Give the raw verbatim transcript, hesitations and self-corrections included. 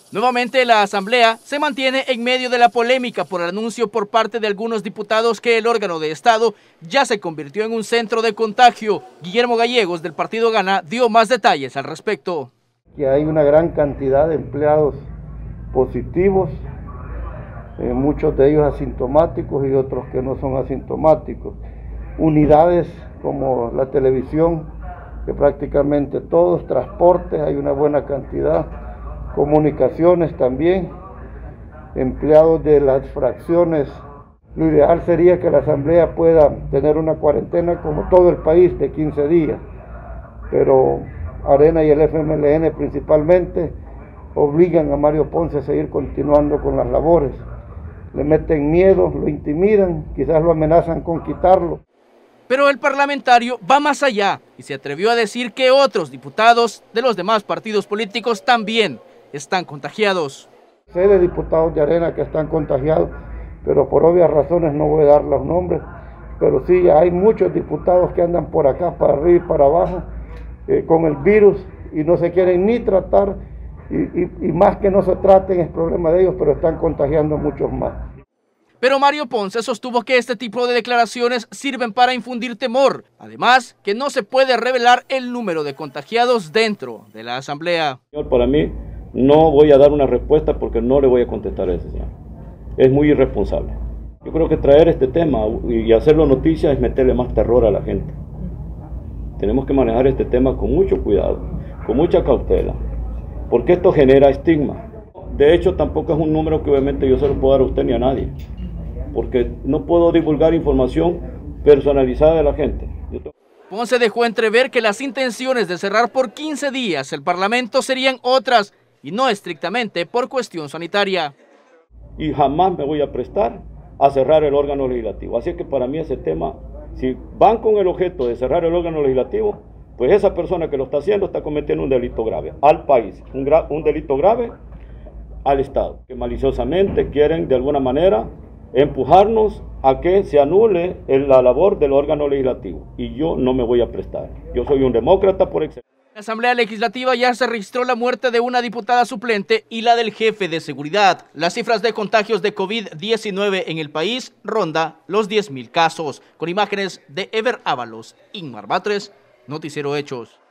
Nuevamente la Asamblea se mantiene en medio de la polémica por el anuncio por parte de algunos diputados que el órgano de Estado ya se convirtió en un centro de contagio. Guillermo Gallegos del partido Gana dio más detalles al respecto. Que hay una gran cantidad de empleados positivos, eh, muchos de ellos asintomáticos y otros que no son asintomáticos. Unidades como la televisión, que prácticamente todos, transportes, hay una buena cantidad, comunicaciones también, empleados de las fracciones. Lo ideal sería que la Asamblea pueda tener una cuarentena como todo el país de quince días, pero Arena y el F M L N principalmente obligan a Mario Ponce a seguir continuando con las labores. Le meten miedo, lo intimidan, quizás lo amenazan con quitarlo. Pero el parlamentario va más allá y se atrevió a decir que otros diputados de los demás partidos políticos también están contagiados. Sé de diputados de Arena que están contagiados, pero por obvias razones no voy a dar los nombres, pero sí hay muchos diputados que andan por acá, para arriba y para abajo, eh, con el virus y no se quieren ni tratar, y, y, y más que no se traten es problema de ellos, pero están contagiando a muchos más. Pero Mario Ponce sostuvo que este tipo de declaraciones sirven para infundir temor. Además, que no se puede revelar el número de contagiados dentro de la Asamblea. Para mí, no voy a dar una respuesta porque no le voy a contestar a ese señor. Es muy irresponsable. Yo creo que traer este tema y hacerlo noticia es meterle más terror a la gente. Tenemos que manejar este tema con mucho cuidado, con mucha cautela, porque esto genera estigma. De hecho, tampoco es un número que obviamente yo se lo puedo dar a usted ni a nadie, porque no puedo divulgar información personalizada de la gente. Ponce dejó entrever que las intenciones de cerrar por quince días el Parlamento serían otras y no estrictamente por cuestión sanitaria. Y jamás me voy a prestar a cerrar el órgano legislativo. Así que para mí ese tema, si van con el objeto de cerrar el órgano legislativo, pues esa persona que lo está haciendo está cometiendo un delito grave al país, un, gra un delito grave al Estado, que maliciosamente quieren de alguna manera empujarnos a que se anule la labor del órgano legislativo, y yo no me voy a prestar. Yo soy un demócrata por excelencia. En la Asamblea Legislativa ya se registró la muerte de una diputada suplente y la del jefe de seguridad. Las cifras de contagios de COVID diecinueve en el país ronda los diez mil casos. Con imágenes de Ever Ábalos, Inmar Batres, Noticiero Hechos.